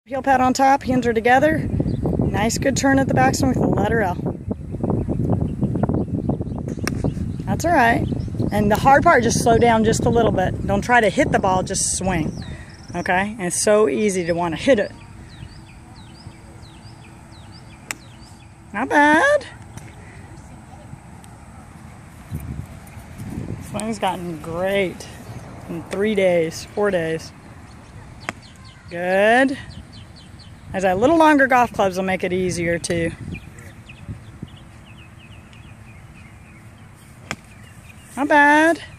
Heel pad on top, hands are together. Nice good turn at the backswing with the letter L. That's all right. And the hard part, just slow down just a little bit. Don't try to hit the ball, just swing. Okay? And it's so easy to want to hit it. Not bad. Swing's gotten great in 3 days, 4 days. Good. As a little longer golf clubs will make it easier too. Not bad.